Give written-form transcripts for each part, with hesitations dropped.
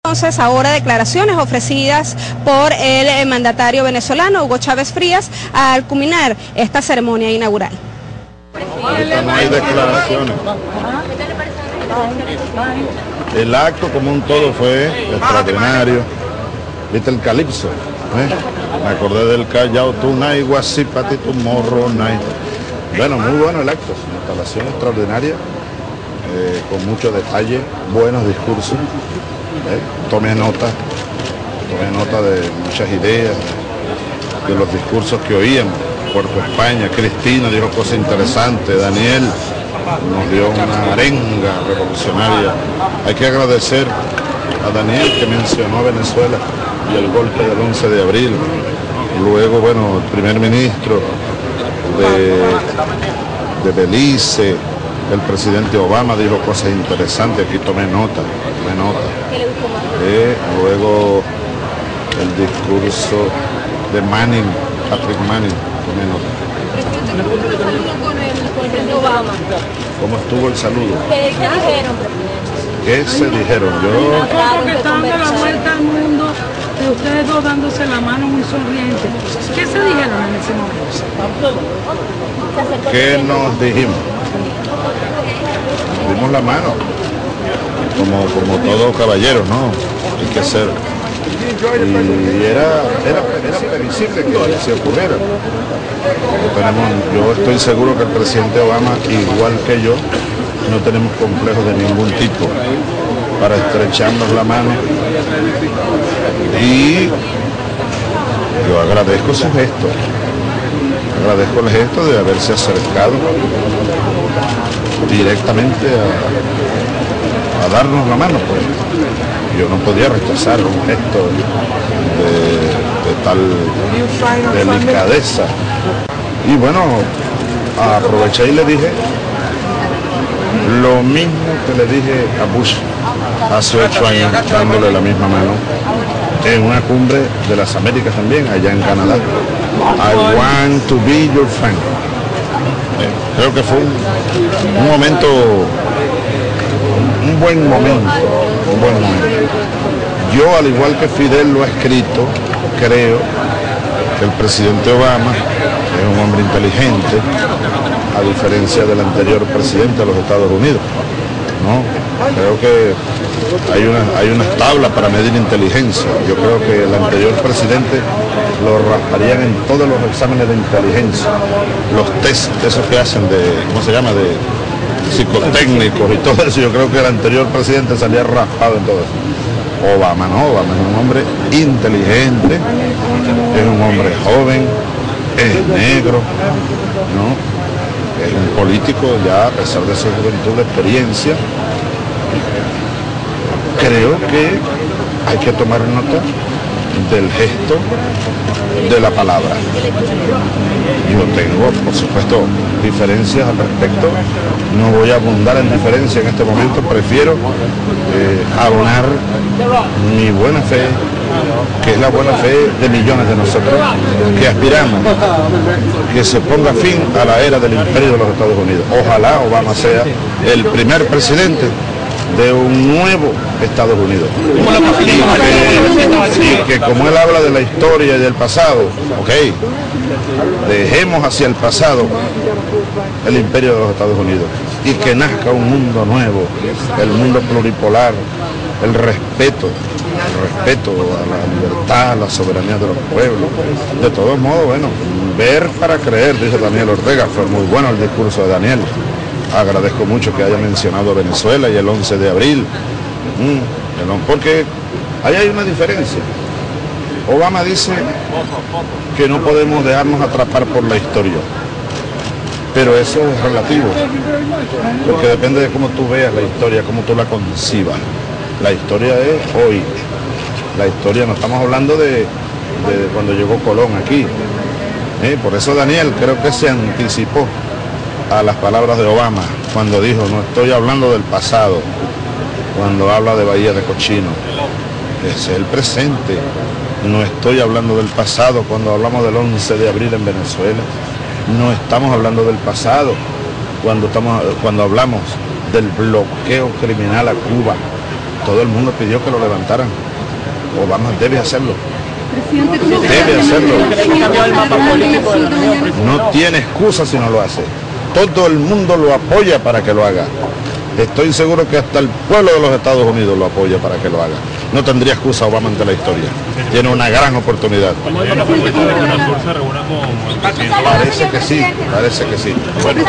Entonces, ahora declaraciones ofrecidas por el mandatario venezolano Hugo Chávez Frías al culminar esta ceremonia inaugural. Ahorita no hay declaraciones. El acto como un todo fue extraordinario. ¿Viste el calipso? Me acordé del Callao, Tunay, Guasipati, tu morro, nay. Bueno, muy bueno el acto, una instalación extraordinaria, con mucho detalle, buenos discursos. Tomé nota de muchas ideas, de los discursos que oíamos. Puerto España, Cristina dijo cosas interesantes, Daniel nos dio una arenga revolucionaria. Hay que agradecer a Daniel que mencionó a Venezuela y el golpe del 11 de abril. Luego, bueno, el primer ministro de Belice, el presidente Obama dijo cosas interesantes, aquí tomé nota. Luego el discurso de Manning, Patrick Manning, tomé nota. ¿Cómo estuvo el saludo? ¿Qué dijeron? ¿Qué se dijeron? Porque están dando la vuelta al mundo, de ustedes dos dándose la mano muy sonrientes. ¿Qué se dijeron en ese momento? ¿Qué nos dijimos? Nos dimos la mano, como todo caballero, ¿no? Hay que ser. Y era previsible que se ocurriera. Yo estoy seguro que el presidente Obama, igual que yo, no tenemos complejos de ningún tipo para estrecharnos la mano. Y yo agradezco su gesto. Agradezco el gesto de haberse acercado directamente a darnos la mano, pues. Yo no podía rechazar un gesto de tal delicadeza. Y bueno, aproveché y le dije lo mismo que le dije a Bush hace 8 años, dándole la misma mano en una cumbre de las Américas también, allá en Canadá. I want to be your friend. Creo que fue un momento, un buen momento. Yo, al igual que Fidel lo ha escrito, creo que el presidente Obama es un hombre inteligente, a diferencia del anterior presidente de los Estados Unidos, ¿no? Creo que hay unas tablas para medir inteligencia. Yo creo que el anterior presidente lo rasparían en todos los exámenes de inteligencia, los test, esos que hacen ¿cómo se llama?, de psicotécnicos y todo eso. Yo creo que el anterior presidente salía raspado en todo eso. Obama no, Obama es un hombre inteligente, es un hombre joven, es negro, ¿no? Es un político ya, a pesar de su juventud, de experiencia. Creo que hay que tomar nota del gesto, de la palabra. Yo tengo, por supuesto, diferencias al respecto. No voy a abundar en diferencia en este momento. Prefiero abonar mi buena fe, que es la buena fe de millones de nosotros que aspiramos que se ponga fin a la era del imperio de los Estados Unidos. Ojalá Obama sea el primer presidente de un nuevo Estados Unidos. Y que como él habla de la historia y del pasado, dejemos hacia el pasado el imperio de los Estados Unidos y que nazca un mundo nuevo, el mundo pluripolar, el respeto a la libertad, a la soberanía de los pueblos. De todos modos, bueno, ver para creer, dice Daniel Ortega. Fue muy bueno el discurso de Daniel. Agradezco mucho que haya mencionado Venezuela y el 11 de abril, porque ahí hay una diferencia. Obama dice que no podemos dejarnos atrapar por la historia, pero eso es relativo, porque depende de cómo tú veas la historia, cómo tú la concibas. La historia es hoy. La historia, no estamos hablando de cuando llegó Colón aquí. Por eso Daniel creo que se anticipó a las palabras de Obama cuando dijo: no estoy hablando del pasado, cuando habla de Bahía de Cochino. Ese es el presente. No estoy hablando del pasado cuando hablamos del 11 de abril en Venezuela. No estamos hablando del pasado cuando hablamos del bloqueo criminal a Cuba. todo el mundo pidió que lo levantaran. Obama debe hacerlo. Debe hacerlo. No tiene excusa si no lo hace. Todo el mundo lo apoya para que lo haga. Estoy seguro que hasta el pueblo de los Estados Unidos lo apoya para que lo haga. No tendría excusa Obama ante la historia. Tiene una gran oportunidad. Parece que sí, parece que sí.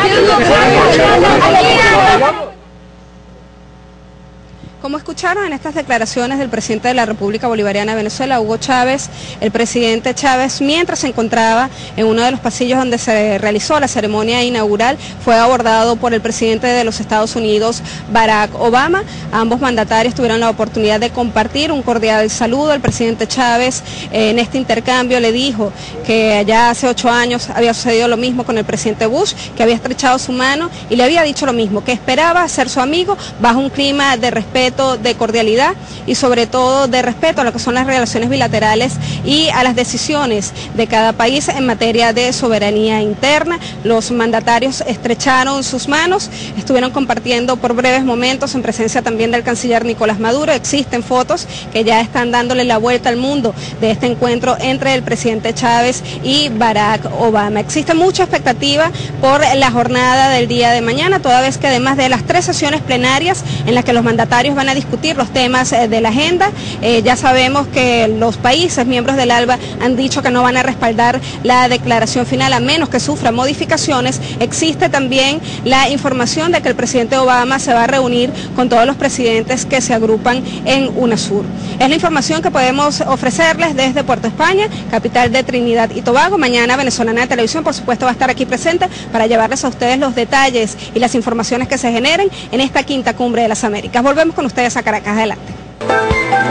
Como escucharon en estas declaraciones del presidente de la República Bolivariana de Venezuela, Hugo Chávez, el presidente Chávez, mientras se encontraba en uno de los pasillos donde se realizó la ceremonia inaugural, fue abordado por el presidente de los Estados Unidos, Barack Obama. Ambos mandatarios tuvieron la oportunidad de compartir un cordial saludo. El presidente Chávez en este intercambio le dijo que ya hace 8 años había sucedido lo mismo con el presidente Bush, que había estrechado su mano y le había dicho lo mismo, que esperaba ser su amigo bajo un clima de respeto, de cordialidad y sobre todo de respeto a lo que son las relaciones bilaterales y a las decisiones de cada país en materia de soberanía interna. Los mandatarios estrecharon sus manos, estuvieron compartiendo por breves momentos en presencia también del canciller Nicolás Maduro. Existen fotos que ya están dándole la vuelta al mundo de este encuentro entre el presidente Chávez y Barack Obama. Existe mucha expectativa por la jornada del día de mañana, toda vez que además de las 3 sesiones plenarias en las que los mandatarios van a discutir los temas de la agenda, ya sabemos que los países miembros del ALBA han dicho que no van a respaldar la declaración final a menos que sufra modificaciones. Existe también la información de que el presidente Obama se va a reunir con todos los presidentes que se agrupan en UNASUR. Es la información que podemos ofrecerles desde Puerto España, capital de Trinidad y Tobago. Mañana Venezolana de Televisión, por supuesto, va a estar aquí presente para llevarles a ustedes los detalles y las informaciones que se generen en esta 5ª Cumbre de las Américas. Volvemos con ustedes a Caracas. Adelante.